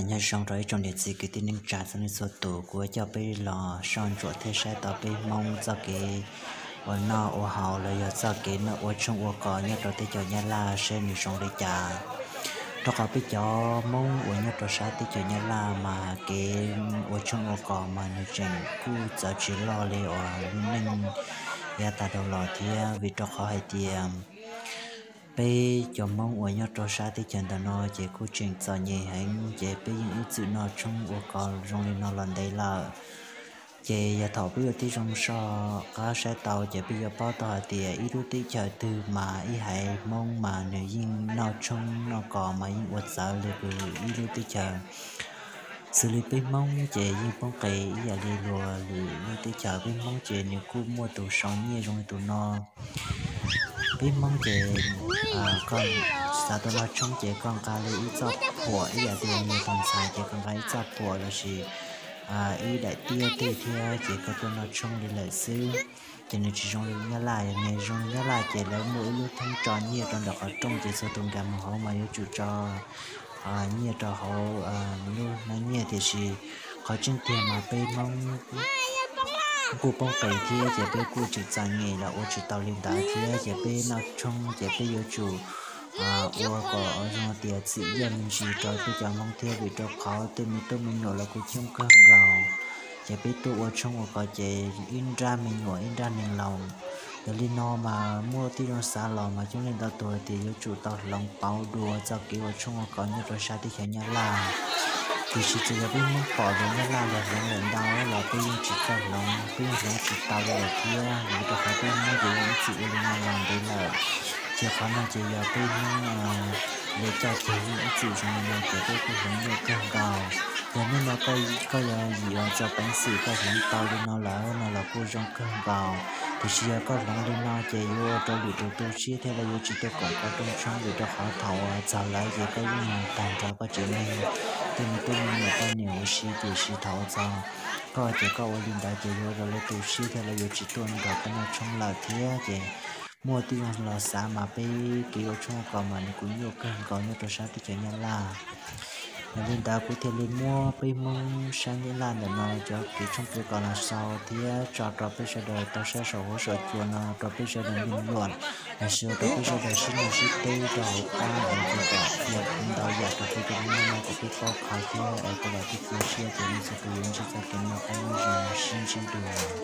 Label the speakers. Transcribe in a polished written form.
Speaker 1: nhà xong rồi trong địa chỉ cái tin nhắn trả sang số tổ của cho bây lò son chuột thế sai tao bây mong cho cái ở nọ ở hậu là giờ cho cái nó ở trong ở cỏ nhà rồi tới cho nhà la sen đi xong đi trả đó có bây giờ mong ở nhà rồi sai tới cho nhà la mà cái ở trong ở cỏ mà nó chừng cứ giờ chỉ lo lấy ở nên nhà ta đâu lo thì vì đó khó hay tiền bây giờ mong ở nhà trò sa thì chân đó nó chỉ cố trình cho nhẹ hành chỉ bây những ít chữ nó trong của con trong lên nó lần đây là chỉ giờ thọ bây giờ thì trong so có sẽ tàu chỉ bây giờ bao tàu thì ít đôi tí chờ từ mà ít hay mong mà nếu như nó trong nó còn mà những vật sợ là cứ ít đôi tí chờ xử lý bên mong chỉ những phong cây giờ đi lùa đôi tí chờ bên mong chỉ nếu cô mua tủ sống như trong tủ nó biết mong chị con sao tôi nói trong chị con cá lấy ít cho của ý là tiền như con xài chị con gái cho của là gì ý đại tia tia tia chị có tôi nói trong đi lại xứ chị nên chỉ trong đi nhá lại này trong nhá lại chị lấy mỗi lúc thông tròn nhiều trong đó ở trong chị sẽ tung cả một hậu mà yêu chủ cho nhiều trò hậu luôn nói nhiều thì gì có trên tiền mà bên mong cô bông cày thì chỉ biết cô chỉ dành nghề là ô chỉ tàu liên đại thì chỉ biết nó trong chỉ biết yêu chủ ô có ở trong tiền sĩ dân chỉ cho tôi chẳng mong theo vì cho khó tôi mình nói là cô chung cơn gạo chỉ biết tôi ở trong ô có chỉ in ra mình ngồi in ra mình lòng để liên nó mà mua tí nó xa lò mà chúng lên tàu tuổi thì yêu chủ tàu lòng bao đùa cho kiểu ở trong ô có như rồi sao thì phải nhớ là thì chỉ là bên muốn bỏ đến nó làm được những lần đau là bên chỉ cần lòng bên chỉ tao là kia người ta phải bên nó để những chị em làm đây là chỉ có là chỉ là bên để cho cái những chị trong này của tôi cũng hướng được càng cao và nên nó coi là gì cho bánh xì coi những tao đi nó là cô trong càng cao thì chỉ có lòng đi nó chỉ vô cho bị tôi chia theo là chỉ tôi còn có trong để cho họ thầu trả lại gì cái tàn cho có chuyện này tôi mình là con nhiều xí thì xí thấu ra có chỉ có ở linh đại chỉ rồi lấy tu xí thì là chỉ tuần rồi cái nào trong là thế thì mua tiền là sao mà bây kiểu trong còn mà cũng nhiều cần có nhiều đồ sao thì chỉ nhận là nên ta có thể lên mua bây mong sang những lần để nó cho cái trong cái còn là sau thì cho bây giờ đời tao sẽ sổ hỗ trợ chuồn cho bây giờ đời mình luận là sửa cho bây giờ đời sinh là sinh tây đầu ta ở cái đó việc đào giả cho cái nó có cái khó khăn thì ở cái đó cái phía thì mình sẽ tự nhiên cho cái nó không sinh sinh được